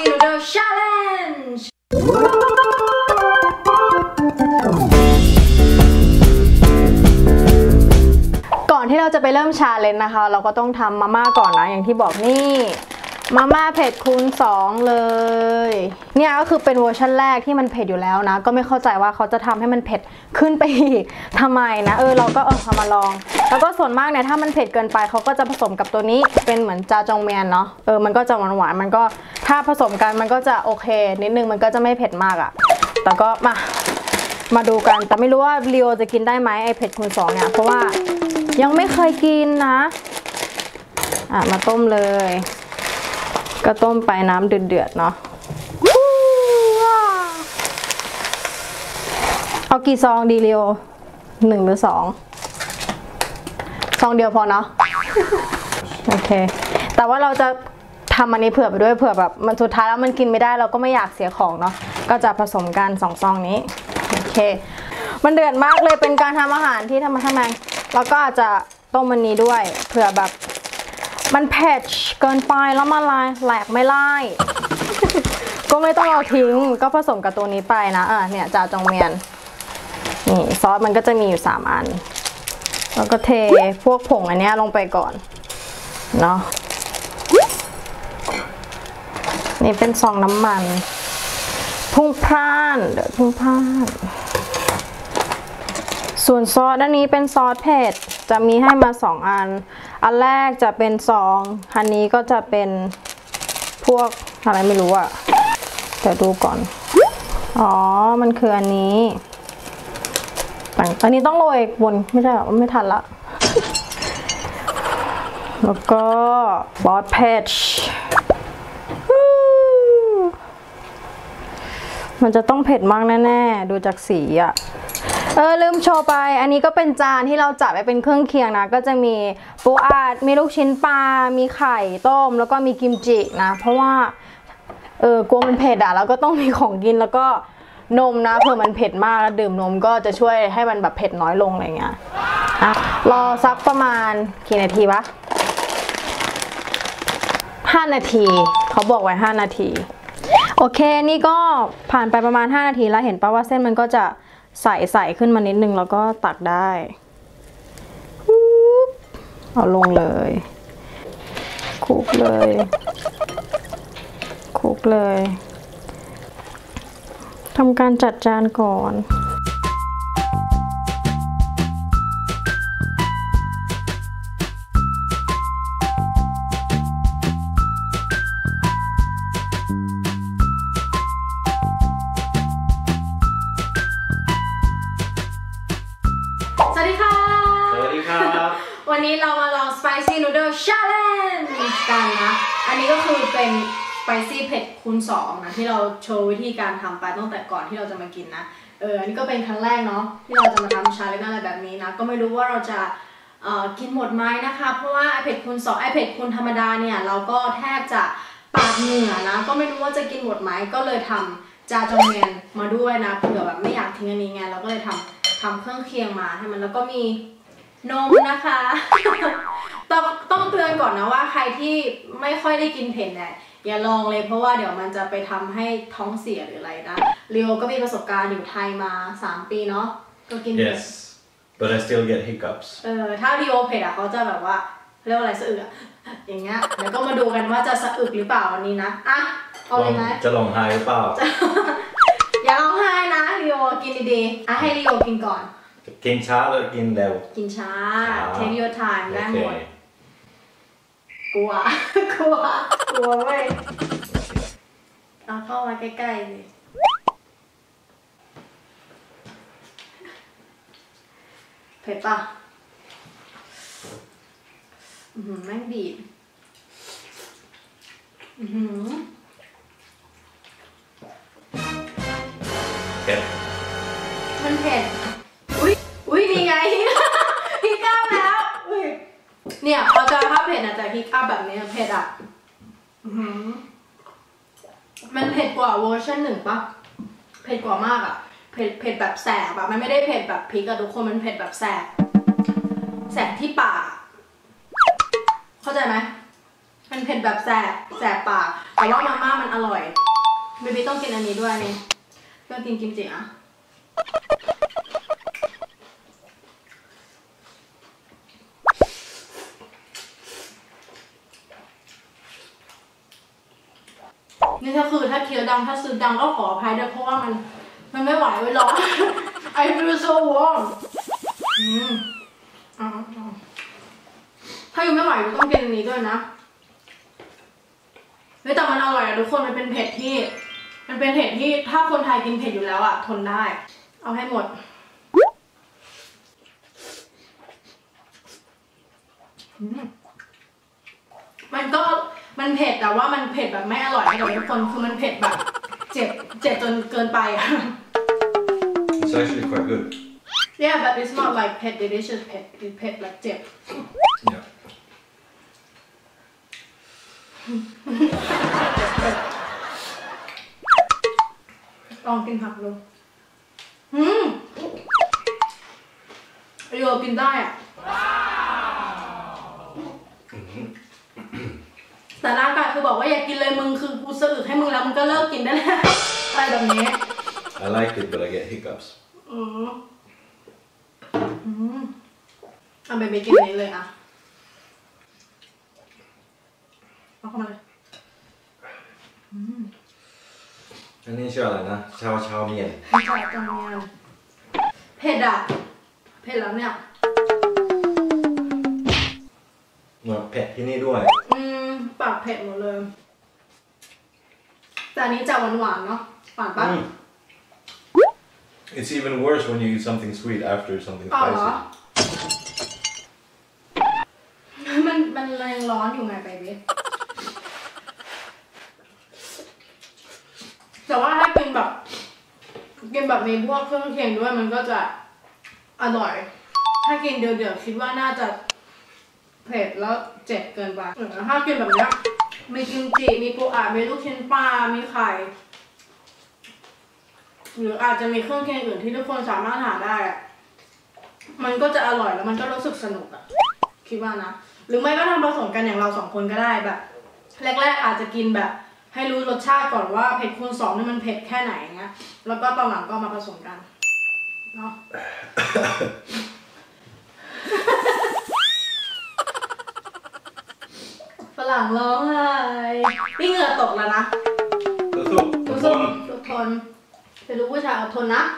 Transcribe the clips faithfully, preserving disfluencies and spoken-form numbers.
Spicy Noodle Challenge ก่อนที่เราจะไปเริ่มชาเลนจ์นะคะเราก็ต้องทำมาม่าก่อนนะอย่างที่บอกนี่มาม่าเผ็ดคูณสองเลยเนี่ยก็คือเป็นเวอร์ชันแรกที่มันเผ็ดอยู่แล้วนะก็ไม่เข้าใจว่าเขาจะทำให้มันเผ็ดขึ้นไปอีกทำไมนะเออเราก็เออทำมาลองแล้วก็ส่วนมากเนี่ยถ้ามันเผ็ดเกินไปเขาก็จะผสมกับตัวนี้เป็นเหมือนจาจงเมียนเนาะเออมันก็จะหวานหวานมันก็ถ้าผสมกันมันก็จะโอเคนิดนึงมันก็จะไม่เผ็ดมากอะ่ะแต่ก็มามาดูกันแต่ไม่รู้ว่าลีโอจะกินได้ไหมไอเผ็ดคูณสองเนี่ยเพราะว่ายังไม่เคยกินนะอ่ะมาต้มเลยก็ต้มไปน้ำเดือดๆเนาะเอากี่ซองดีลีโอหนึ่งหรือสองซองเดียวพอเนาะโอเคแต่ว่าเราจะทำอันนี้เผื่อไปด้วยเผื่อแบบมันสุดท้ายแล้วมันกินไม่ได้เราก็ไม่อยากเสียของเนาะก็จะผสมกันสองซองนี้โอเคมันเดือดมากเลยเป็นการทำอาหารที่ทำมาทำไมแล้วก็อาจจะต้มมันนี้ด้วยเผื่อแบบมันเผ็ดเกินไปแล้วมันลายแหลกไม่ไล่ ก็ไม่ต้องเอาทิ้งก็ผสมกับตัวนี้ไปนะอ่ะเนี่ยจาจงเมียนนี่ซอสมันก็จะมีอยู่สามอันแล้วก็เทพวกผงอันนี้ลงไปก่อนเนาะนี่เป็นซองน้ำมันพุ่งพล่านเดี๋ยวพุ่งพล่านส่วนซอสอันนี้เป็นซอสเผ็ดจะมีให้มาสองอันอันแรกจะเป็นซองอันนี้ก็จะเป็นพวกอะไรไม่รู้อะแต่ดูก่อนอ๋อมันคืออันนี้อันนี้ต้องโรยบนไม่ใช่หรอไม่ทันละแล้วก็ซอสเผ็ดมันจะต้องเผ็ดมากแน่ๆดูจากสีอะเออลืมโชว์ไปอันนี้ก็เป็นจานที่เราจัดไว้เป็นเครื่องเคียงนะก็จะมีปูอัดมีลูกชิ้นปลามีไข่ต้มแล้วก็มีกิมจินะเพราะว่าเออกลัวมันเผ็ดอ่ะแล้วก็ต้องมีของกินแล้วก็นมนะเผื่อมันเผ็ดมากแล้วดื่มนมก็จะช่วยให้มันแบบเผ็ดน้อยลงอะไรเงี้ยอ่ะรอสักประมาณกี่นาทีวะห้านาทีเขาบอกไว้ห้านาทีโอเคนี่ก็ผ่านไปประมาณห้านาทีแล้วเห็นป่ะว่าเส้นมันก็จะใส่ใส่ขึ้นมานิดนึงแล้วก็ตักได้เอาลงเลยคลุกเลยคลุกเลยทำการจัดจานก่อนสวัสดีค่ะสวัสดีครับวันนี้เรามาลอง Spicy Noodle Challenge กันนะอันนี้ก็คือเป็น Spicy เผ็ดคูณสองนะที่เราโชว์วิธีการทำไปตั้งแต่ก่อนที่เราจะมากินนะเอออันนี้ก็เป็นครั้งแรกเนาะที่เราจะมาทำ Challenge อะไรแบบนี้นะก็ไม่รู้ว่าเราจะเอ่อกินหมดไหมนะคะเพราะว่าไอเผ็ดคูณสองไอเผ็ดคูณธรรมดาเนี่ยเราก็แทบจะปาดเหงื่อนะก็ไม่รู้ว่าจะกินหมดไหมก็เลยทำจาจงเมียนมาด้วยนะเผื่อแบบไม่อยากทิ้งอันนี้ไงเราก็เลยทำทำเครื่องเคียงมาให้มันแล้วก็มีนมนะคะ ต้องต้องเตือนก่อนนะว่าใครที่ไม่ค่อยได้กินเผ็ดเนี่ยอย่าลองเลยเพราะว่าเดี๋ยวมันจะไปทำให้ท้องเสียหรืออะไรนะลีโอก็มีประสบการณ์อยู่ไทยมาสามปีเนาะก็กินเผ็ด Yes but I still get hiccups เออถ้าลีโอเผ็ดอะเขาจะแบบว่าเรียกว่าอะไรสะอึกอะอย่างเงี้ยเดี๋ยวก็มาดูกันว่าจะสะอึกหรือเปล่าวันนี้นะอ่ะเอาเลยไหมจะลองไห้หรือเปล่าอย่าร้องไห้นะลีโอกินดีๆอ่ะให้ลีโอกินก่อนกินช้าหรือกินเร็วกินช้า take your time ได้หมดกลัวกลัวกลัวเว้ยเอาเข้ามาใกล้ๆเลยเผ็ดป่ะอือหือแม่งบีบอือหือเผ็ดมันเผ็ดอุ้ยอุ้ยนี่ไงฮิกอัพแล้วอุ้ยเนี่ยพอจะถ้าเผ็ดนะแต่ฮิกอัพแบบนี้เผ็ดอ่ะอือหือมันเผ็ดกว่าเวอร์ชันหนึ่งปะเผ็ดกว่ามากอ่ะเผ็ดเผ็ดแบบแสบแบบมันไม่ได้เผ็ดแบบพริกอะทุกคนมันเผ็ดแบบแสบแสบที่ปากเข้าใจไหมมันเผ็ดแบบแสบแสบปากแต่ว่ามาม่ามันอร่อยเบบี้ต้องกินอันนี้ด้วยนี่ก็กินกิมจิอ่ะนี่ถ้าคือถ้าเคี้ยวดังถ้าซื้อดังก็ขออภัยด้วยเพราะว่ามันมันไม่ไหวเวลา I feel so warm อืมอ๋อถ้าอยู่ไม่ไหวก็ต้องกินอันนี้ด้วยนะเฮ้ยแต่มันอร่อยอะทุกคนมันเป็นเผ็ดที่มันเป็นเผ็ดที่ถ้าคนไทยกินเผ็ดอยู่แล้วอะทนได้เอาให้หมดมันก็มันเผ็ดแต่ว่ามันเผ็ดแบบไม่อร่อยให้กับทุกคนคือมันเผ็ดแบบเจ็บเจ็บจนเกินไปอะ It's actually quite good. Yeah, but it's not like pet delicious pet. It's pet like เจ็บ Yeah. ลองกินผักดูอืมโยกินได้อ่ะแต่ร่างกายคือบอกว่าอย่ากินเลยมึงคือกูสะอึกให้มึงแล้วมึงก็เลิกกินได้แล้วอะไรแบบนี้ I like it, but I get hiccups. อืมอืมเอาไปไปกินนี้เลยอ่ะเอาเข้ามาเลยอันนี้ชื่ออะไรนะชาวชาวเมียนไม่ใช่จังเมียนเผ็ดอ่ะเผ็ดแล้วเนี่ยเผ็ดที่นี่ด้วยอืมปากเผ็ดหมดเลยแต่อันนี้จะหวานหวานเนาะหวานปะ It's even worse when you eat something sweet after something อ๋อ spicy มันมันยังร้อนอยู่ไงไปเว้ยแต่ว่าถ้ากินแบบกินแบบมีพวกเครื่องเคียงด้วยมันก็จะอร่อยถ้ากินเดือดๆคิดว่าน่าจะเผ็ดแล้วเจ็บเกินไปถ้ากินแบบนี้มีกิมจิมีปูอัดมีลูกชิ้นปลามีไข่หรืออาจจะมีเครื่องเคียงอื่นที่ทุกคนสามารถหาได้มันก็จะอร่อยแล้วมันก็รู้สึกสนุกอะคิดว่านะหรือไม่ก็ทำผสมกันอย่างเราสองคนก็ได้แบบแรกๆอาจจะกินแบบให้รู้รสชาติก่อนว่าเผ็ดคูณสองนี่มันเผ็ดแค่ไหนเงี้ยแล้วก็ตอนหลังก็มาผสมกันเนาะ ฝรั่งร้องไห้นี่เหงื่อตกแล้วนะสู้ทุกคนทุกคนเป็นลูกผู้ชายอดทนนะ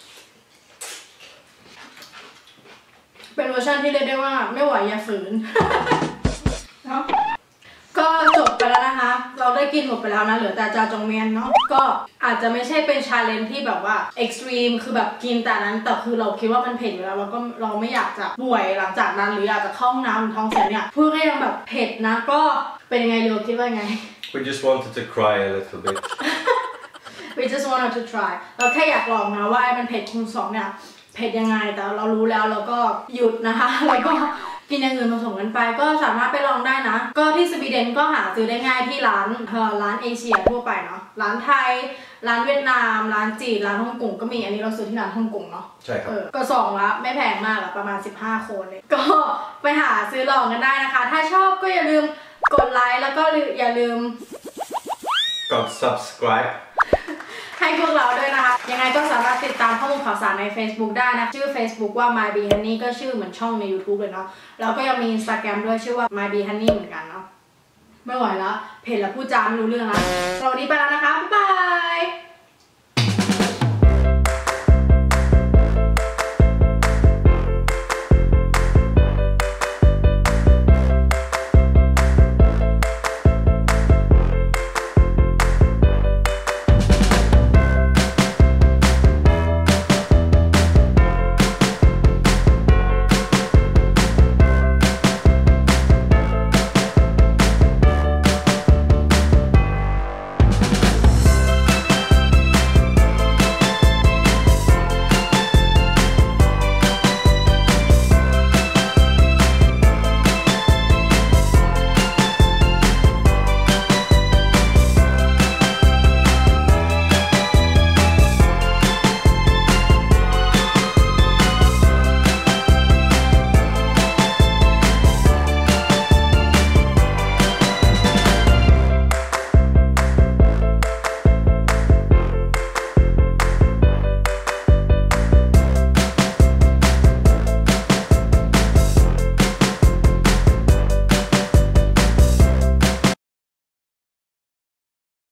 เป็นเวอร์ชันที่เรียกได้ว่าไม่ไหวอย่าฝืน เนาะก็จบไปแล้วนะคะเราได้กินหมดไปแล้วนะเหลือแต่จาจงเมียนเนาะก็อาจจะไม่ใช่เป็นชาเลนจ์ที่แบบว่าเอ็กซ์ตรีมคือแบบกินแต่นั้นแต่คือเราคิดว่ามันเผ็ดอยู่แล้วเราก็เราไม่อยากจะป่วยหลังจากนั้นหรืออยากจะเข้าห้องน้ำท้องเสียเนี่ยเพื่อให้ยังแบบเผ็ดนะก็เป็นยังไงโยคิดว่าไง We just wanted to cry a little bit We just wanted to try เราแค่อยากลองนะว่าไอ้มันเผ็ดคูณสองเนี่ยเผ็ดยังไงแต่เรารู้แล้วเราก็หยุดนะคะแล้วก็กินอย่างอื่นผสมกันไปก็สามารถไปลองได้นะก็ที่สวีเดนก็หาซื้อได้ง่ายที่ร้านเอ่อร้านเอเชียทั่วไปเนาะร้านไทยร้านเวียดนามร้านจีนร้านฮ่องกงก็มีอันนี้เราซื้อที่ร้านฮ่องกงเนาะใช่ครับก็สองละไม่แพงมากละประมาณสิบห้าคนเลยก็ไปหาซื้อลองกันได้นะคะถ้าชอบก็อย่าลืมกดไลค์แล้วก็อย่าลืมกด subscribe ให้พวกเราด้วยนะคะยังไงก็สามารถติดตามข้อมูลข่าวสารใน Facebook ได้นะชื่อ Facebook ว่า mybeehoney ก็ชื่อเหมือนช่องใน YouTube เลยเนาะแล้วก็ยังมี Instagram ด้วยชื่อว่า mybeehoney เหมือนกันเนาะไม่ไหวแล้วเผ็ดแล้วพูดจาไม่รู้เรื่องแล้วสวัสดีไปแล้วนะ